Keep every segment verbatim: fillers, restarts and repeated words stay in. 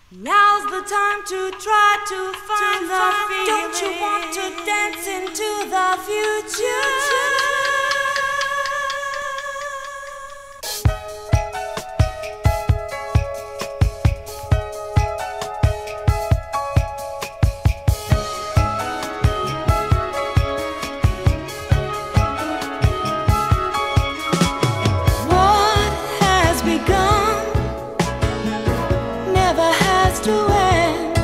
Now's the time to try to find to the find feeling. Don't you want to dance into the future? To end.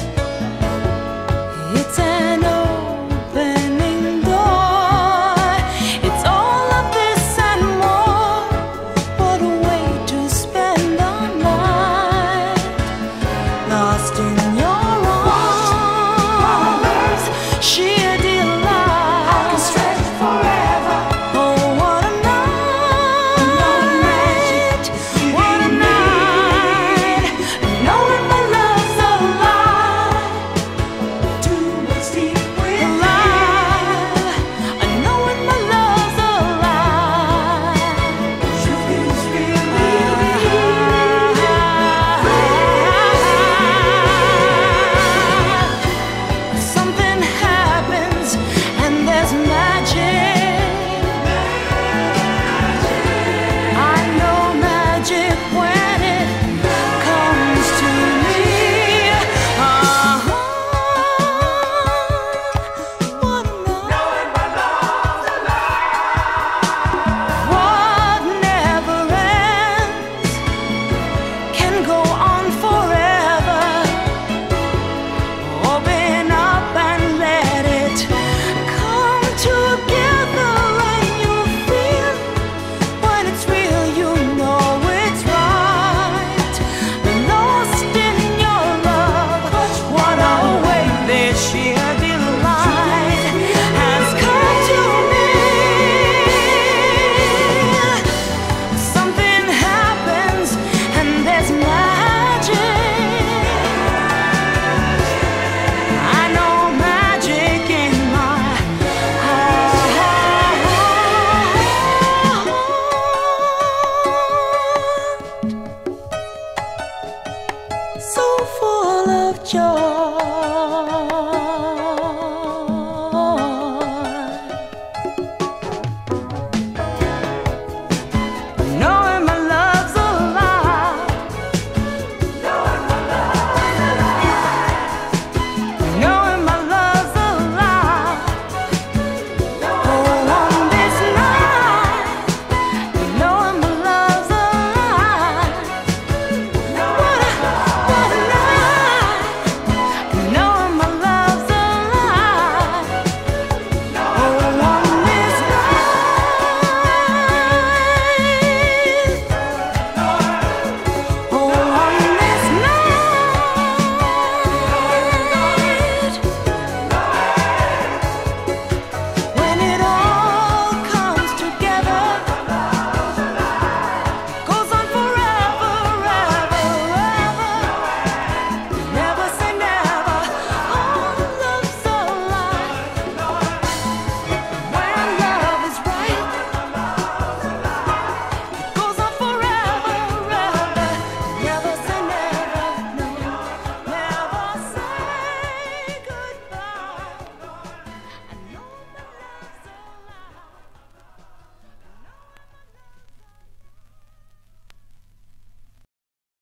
It's an opening door. It's all of this and more. What a way to spend the night, lost in your arms, sheer delight. I can stretch forever. Oh, what a night, what a night, knowing my so full of joy.